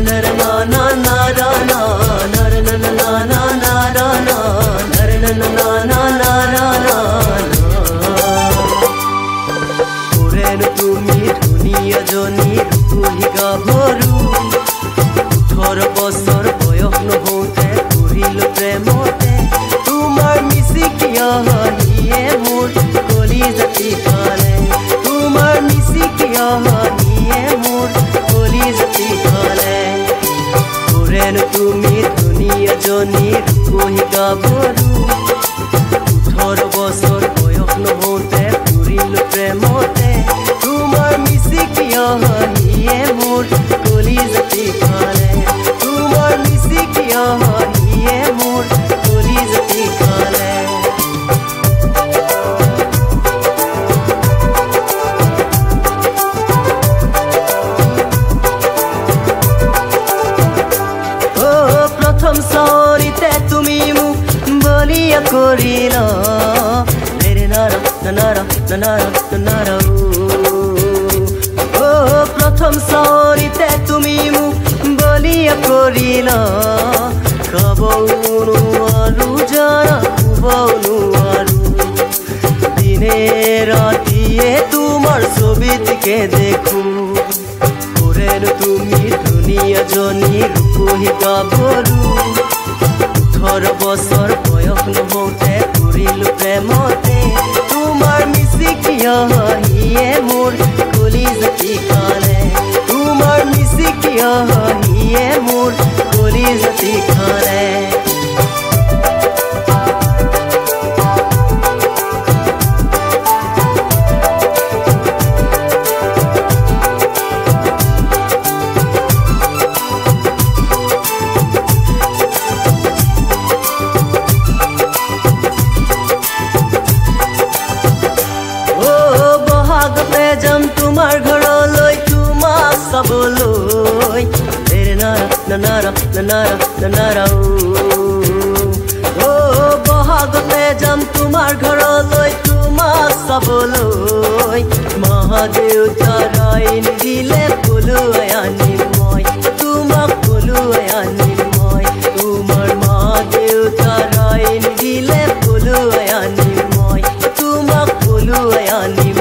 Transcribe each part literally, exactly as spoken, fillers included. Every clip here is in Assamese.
তুমি ধুনীয়া জনী ৰূপহী গাভৰু ওঠৰ বছৰ বয়স নহওঁতে পৰিলো প্ৰেমতে তোমাৰ মিচিকিয়া হাঁহিয়ে মোৰ কলিজাতি খালে তোমাৰ মিচিকিয়া হাঁহিয়ে মোৰ কলিজাতি খালে ওৰেনো তুমি ধুনীয়া জনী ৰূপহী গাভৰু ওঠৰ বছৰ বয়স নহওঁতে পৰিলো প্ৰেমতে তোমাৰ মিচিকিয়া হাঁহিয়ে মোৰ কলিজাতি খালে তোমাৰ মিচিকিয়া হাঁহিয়ে মোৰ কলিজাতি খালে অ প্ৰথম চাৰিতে তুমি মোক বলিয়া কৰিলা ৰে নাৰা নাৰা নাৰা নাৰা প্ৰথম চাৰিতে তুমি মোক বলিয়া কৰিলা খাবও নোৱাৰো জানা শুবও নোৱাৰো দিনে ৰাতিয়ে তোমাৰ ছবিটিকে দেখো ওৰেনো তুমি ধুনীয়া জনী ৰূপহী গাভৰু ওঠৰ বছৰ বয়স নহওঁতে পৰিলো প্ৰেমতে তোমাৰ মিচিকিয়া হাঁহিয়ে মোৰ কলিজাতি খালে তোমাৰ মিচিকিয়া হাঁহিয়ে মোৰ কলিজাতি খালে যাম তোমাৰ ঘৰলৈ তোমাক চাবলৈ ৰে নাৰা নাৰা নাৰা নাৰা অ বহাগতে যাম তোমাৰ ঘৰলৈ তোমাক চাবলৈ মহাদেউতাৰ আইন দিলে পলুৱাই আনিম মই তোমাক পলুৱাই আনিম মই তোমাৰ মহাদেউতাৰ আইন দিলে পলুৱাই আনিম মই তোমাক পলুৱাই আনিম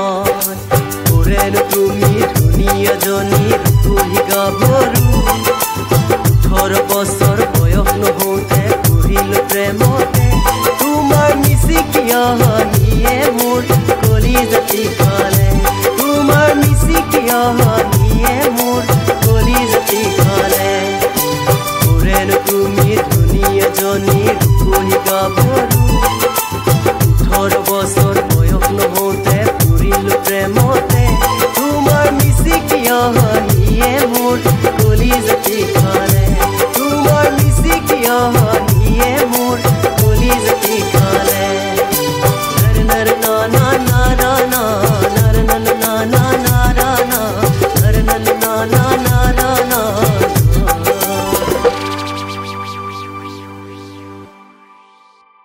তুমি ধুনীয়া জনী ৰূপহী গাভৰু ওঠৰ বছৰ বয়স নহওঁতে পৰিলো প্ৰেমতে তোমাৰ মিচিকিয়া হাঁহিয়ে মোৰ কলিজাতি খালে তোমাৰ মিচিকিয়া হাঁহিয়ে মোৰ কলিজাতি খালে ওৰেনো তুমি ধুনীয়া জনী ৰূপহী গাভৰু